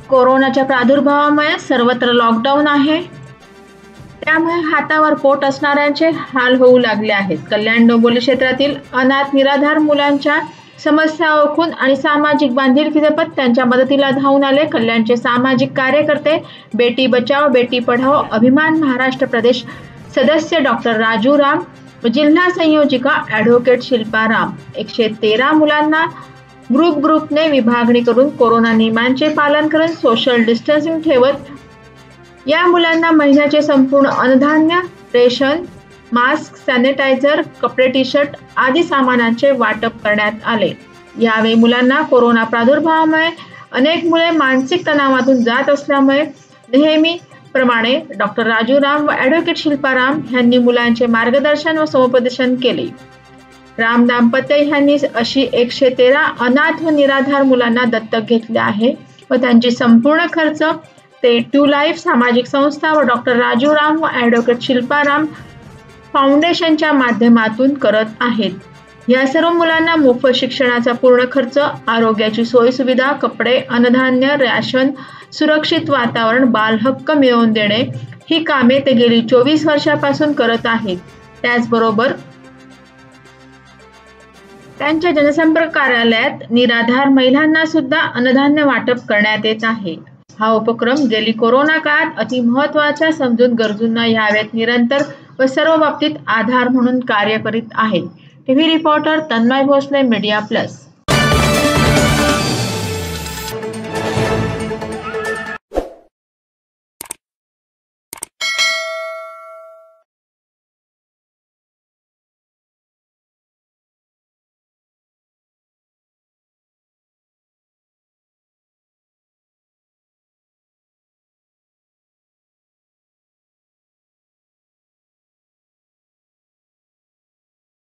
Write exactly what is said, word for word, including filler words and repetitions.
कोरोनाच्या प्रादुर्भावामुळे सर्वत्र लॉकडाऊन आहे, त्यामुळे हातावर पोट असणाऱ्यांचे हाल होऊ लागले आहेत. कल्याण डोंबिवली क्षेत्रातील अनाथ निराधार मुलांच्या समस्या ओळखून आणि सामाजिक बांधिलकी जपत त्यांच्या मदतीला धावून आले कल्याणचे सामाजिक कार्यकर्ते, बेटी बचाओ बेटी पढाओ अभिमान महाराष्ट्र प्रदेश सदस्य डॉक्टर राजू राम व जिल्हा संयोजिका ॲडव्होकेट शिल्पा राम. एकशे तेरा मुलांना ग्रुप ग्रुपने विभागणी करून कोरोना नियमांचे पालन करून सोशल डिस्टन्सिंग ठेवत या मुलांना महिन्याचे संपूर्ण अन्नधान्य, रेशन, मास्क, सॅनिटायझर, कपडे, टी शर्ट आदी सामानांचे वाटप करण्यात आले. यावेळी मुलांना कोरोना प्रादुर्भावामुळे अनेक मुले मानसिक तणावातून जात असल्यामुळे नेहमीप्रमाणे डॉक्टर राजू राम व ॲडव्होकेट शिल्पा राम यांनी मुलांचे मार्गदर्शन व समुपदेशन केले. राम दाम्पत्य यांनी अशी एकशे तेरा अनाथ व निराधार मुलांना दत्तक घेतले आहे व त्यांची संपूर्ण खर्च ते टू लाईफ सामाजिक संस्था व डॉक्टर राजू राम व ॲडव्होकेट शिल्पा राम फाउंडेशनच्या माध्यमातून करत आहेत. या सर्व मुलांना मोफत शिक्षणाचा पूर्ण खर्च, आरोग्याची सोयीसुविधा, कपडे, अन्नधान्य, रॅशन, सुरक्षित वातावरण, बालहक्क मिळवून देणे ही कामे ते गेली चोवीस वर्षापासून करत आहेत. त्याचबरोबर त्यांच्या जनसंपर्क कार्यालयात निराधार महिलांना सुद्धा अन्नधान्य वाटप करण्यात येत आहे. हा उपक्रम गेली कोरोना काळात अति महत्त्वाचा समजून गरजूंना यावेत निरंतर व सर्व बाबतीत आधार म्हणून कार्य करीत आहे. TV reporter Tanmay Bhosale, media plus.